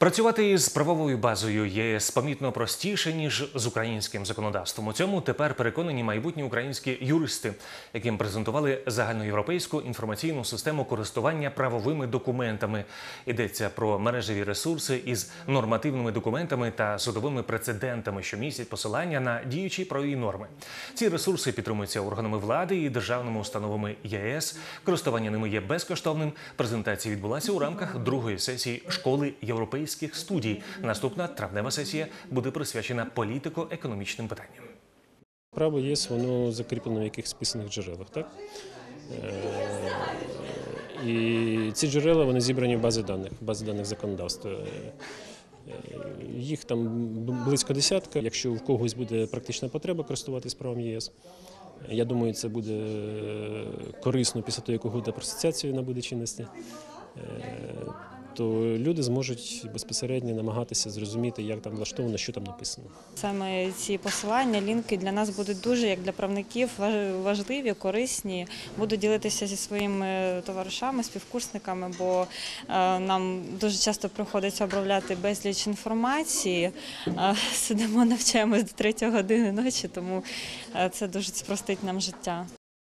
Працювати із правовою базою ЄС помітно простіше, ніж з українським законодавством. У цьому тепер переконані майбутні українські юристи, яким презентували загальноєвропейську інформаційну систему користування правовими документами. Йдеться про мережеві ресурси із нормативними документами та судовими прецедентами, що містять посилання на діючі правові норми. Ці ресурси підтримуються органами влади і державними установами ЄС. Користування ними є безкоштовним. Презентація відбулася у рамках другої сесії Школи європейських студій. Наступна травнева сесія буде присвячена політико-економічним питанням. Право ЄС, воно закріплено в якихось писаних джерелах, так? І ці джерела, вони зібрані в бази даних законодавства. Їх там близько десятка. Якщо в когось буде практична потреба користуватись правом ЄС, я думаю, це буде корисно після того, як угода про асоціацію набуде чинності, то люди зможуть безпосередньо намагатися зрозуміти, як там влаштовано, що там написано. Саме ці посилання, лінки для нас будуть дуже, як для правників, важливі, корисні. Буду ділитися зі своїми товаришами, співкурсниками, бо нам дуже часто приходиться обробляти безліч інформації. Сидимо, навчаємось до 3 години ночі, тому це дуже спростить нам життя.